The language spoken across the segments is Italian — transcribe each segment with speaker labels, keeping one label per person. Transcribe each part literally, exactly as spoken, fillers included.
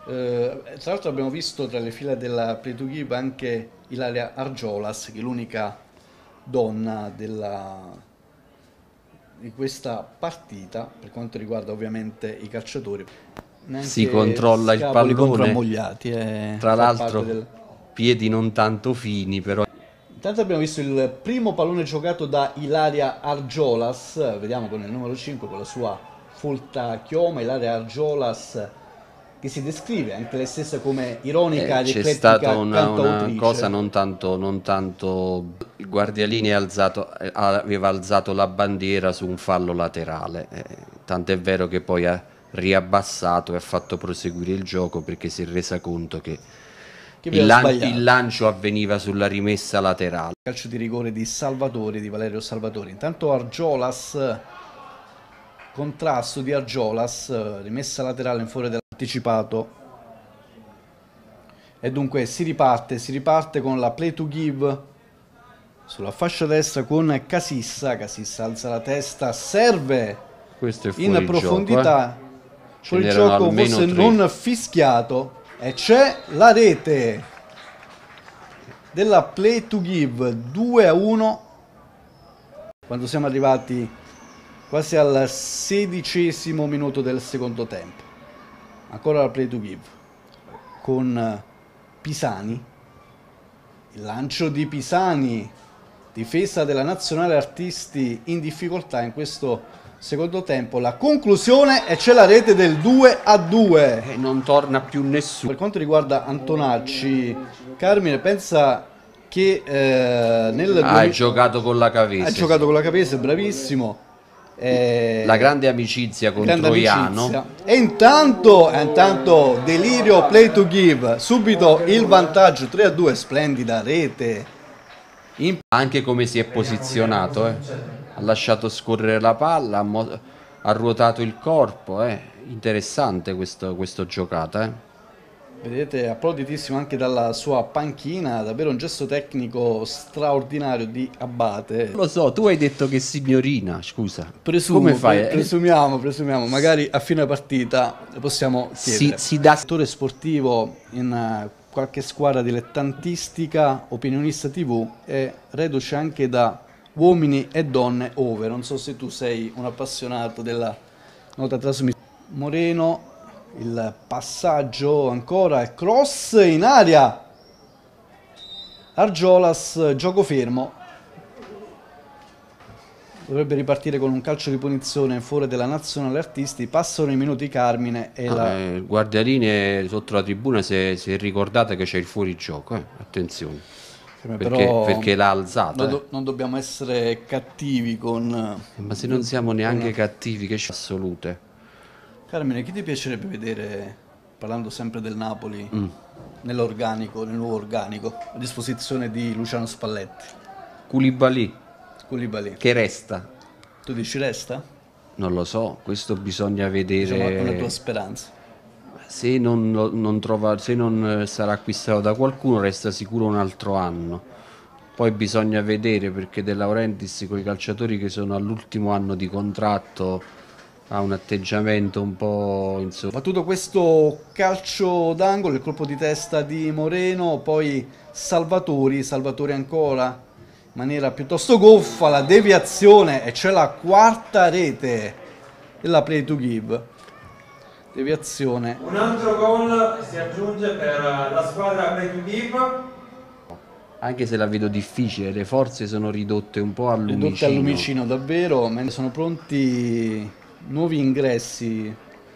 Speaker 1: Eh, tra l'altro abbiamo visto tra le fila della Play to Give anche Ilaria Argiolas, che è l'unica donna della, di questa partita, per quanto riguarda ovviamente i calciatori.
Speaker 2: Si
Speaker 1: Neanche
Speaker 2: controlla il
Speaker 1: scapoli contro
Speaker 2: pallone,
Speaker 1: ammogliati, eh,
Speaker 2: tra
Speaker 1: fa parte
Speaker 2: l'altro
Speaker 1: del...
Speaker 2: piedi non tanto fini, però
Speaker 1: Intanto abbiamo visto il primo pallone giocato da Ilaria Argiolas, vediamo con il numero cinque, con la sua folta chioma. Ilaria Argiolas, che si descrive anche lei stessa come ironica
Speaker 2: eh,
Speaker 1: ed
Speaker 2: c'è
Speaker 1: eclettica
Speaker 2: stata una, una
Speaker 1: cantautrice.
Speaker 2: cosa non tanto, non tanto... Il Guardialini è alzato, eh, aveva alzato la bandiera su un fallo laterale, eh, tant'è vero che poi ha riabbassato e ha fatto proseguire il gioco perché si è resa conto che
Speaker 1: Che
Speaker 2: il,
Speaker 1: aveva
Speaker 2: lan-
Speaker 1: sbagliato.
Speaker 2: il lancio avveniva sulla rimessa laterale.
Speaker 1: Calcio di rigore di Salvatori, di Valerio Salvatori. Intanto Argiolas, contrasto di Argiolas, rimessa laterale in favore dell'anticipato. E dunque si riparte, si riparte con la Play to Give sulla fascia destra con Casissa. Casissa alza la testa, serve
Speaker 2: Questo è
Speaker 1: in
Speaker 2: fuori
Speaker 1: profondità.
Speaker 2: gioco, eh. Ce
Speaker 1: Fuori
Speaker 2: n'erano
Speaker 1: gioco
Speaker 2: almeno
Speaker 1: forse
Speaker 2: tre.
Speaker 1: non fischiato. E c'è la rete della Play to Give, due a uno, quando siamo arrivati quasi al sedicesimo minuto del secondo tempo. Ancora la Play to Give con Pisani, il lancio di Pisani, difesa della Nazionale Artisti in difficoltà in questo secondo tempo, la conclusione, e c'è la rete del due a due.
Speaker 2: E non torna più nessuno.
Speaker 1: Per quanto riguarda Antonacci, Carmine pensa che eh, nel
Speaker 2: Ha
Speaker 1: duemila
Speaker 2: giocato con la Cavese.
Speaker 1: ha giocato con la Cavese, bravissimo. Eh,
Speaker 2: La grande amicizia con
Speaker 1: grande
Speaker 2: Troiano.
Speaker 1: amicizia. E intanto, e intanto delirio Play to Give, subito il vantaggio tre a due, splendida rete. In-
Speaker 2: Anche come si è posizionato, eh. Ha lasciato scorrere la palla, ha, mo- ha ruotato il corpo, eh. Interessante questo, questo giocata, eh.
Speaker 1: Vedete, applauditissimo anche dalla sua panchina, davvero un gesto tecnico straordinario di Abate.
Speaker 2: Lo so, tu hai detto che signorina, scusa.
Speaker 1: Presumo,
Speaker 2: Come fai?
Speaker 1: pre- presumiamo, presumiamo, magari a fine partita possiamo
Speaker 2: Si,
Speaker 1: chiedere.
Speaker 2: si dà
Speaker 1: Settore sportivo in eh, qualche squadra dilettantistica, opinionista tivù e reduce anche da uomini e donne over. Non so se tu sei un appassionato della nota trasmissione. Moreno, il passaggio ancora, il cross in aria. Argiolas, gioco fermo. Dovrebbe ripartire con un calcio di punizione in favore della Nazionale Artisti. Passano i minuti, Carmine, e la...
Speaker 2: eh, il Guardialine sotto la tribuna si è, si è ricordata che c'è il fuorigioco, eh. Attenzione. Perché,
Speaker 1: Però
Speaker 2: perché l'ha alzata.
Speaker 1: non,
Speaker 2: eh.
Speaker 1: do- non dobbiamo essere cattivi con...
Speaker 2: Ma se non siamo neanche cattivi, che c'è assolute.
Speaker 1: Carmine, chi ti piacerebbe vedere, parlando sempre del Napoli,
Speaker 2: Mm.
Speaker 1: nell'organico, nel nuovo organico, a disposizione di Luciano Spalletti?
Speaker 2: Koulibaly,
Speaker 1: Koulibaly.
Speaker 2: che resta?
Speaker 1: Tu dici resta?
Speaker 2: Non lo so, questo bisogna
Speaker 1: Diciamo una tua
Speaker 2: vedere.
Speaker 1: speranza.
Speaker 2: Se non, lo- non trova, se non eh, sarà acquistato da qualcuno, resta sicuro un altro anno. Poi bisogna vedere, perché De Laurentiis con i calciatori che sono all'ultimo anno di contratto ha un atteggiamento un po', insomma.
Speaker 1: Battuto questo calcio d'angolo, il colpo di testa di Moreno, poi Salvatori, Salvatori ancora in maniera piuttosto goffa, la deviazione, e c'è la quarta rete della Play to Give. Deviazione.
Speaker 3: Un altro gol si aggiunge per la squadra Play to Give.
Speaker 2: Anche se la vedo difficile, le forze sono ridotte un po' al
Speaker 1: Ridotte
Speaker 2: lumicino.
Speaker 1: al lumicino davvero, mentre sono pronti nuovi ingressi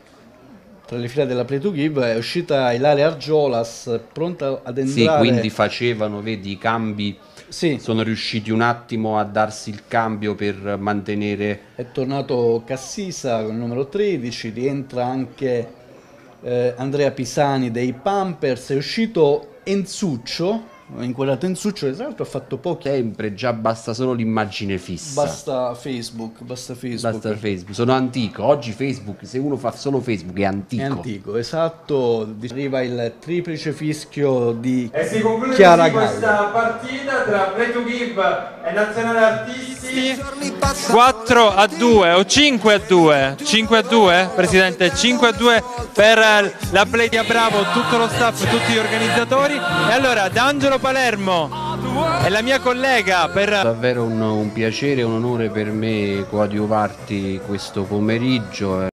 Speaker 1: tra le fila della Play to Give. È uscita Ilaria Argiolas, pronta ad entrare.
Speaker 2: Sì, quindi facevano, vedi, i cambi.
Speaker 1: Sì,
Speaker 2: Sono riusciti un attimo a darsi il cambio per mantenere.
Speaker 1: è tornato Cassisa con il numero tredici, rientra anche eh, Andrea Pisani dei Pampers, è uscito Enzuccio, ho inquadrato Enzuccio, che tra l'altro ha fatto pochi.
Speaker 2: Sempre, già basta solo l'immagine fissa.
Speaker 1: Basta Facebook, basta Facebook.
Speaker 2: Basta Facebook. Sono antico. Oggi Facebook, se uno fa solo Facebook, è antico.
Speaker 1: È antico, esatto. Arriva il triplice fischio di
Speaker 3: E si conclude
Speaker 1: Chiara
Speaker 3: così
Speaker 1: Gallo.
Speaker 3: questa partita tra Play to Give e Nazionale Artisti. risultati quattro a due o cinque a due, cinque a due Presidente, cinque a due per la Play di Abramo, tutto lo staff, tutti gli organizzatori. E allora D'Angelo Palermo e la mia collega per...
Speaker 2: Davvero un, un piacere e un onore per me coadiuvarti questo pomeriggio.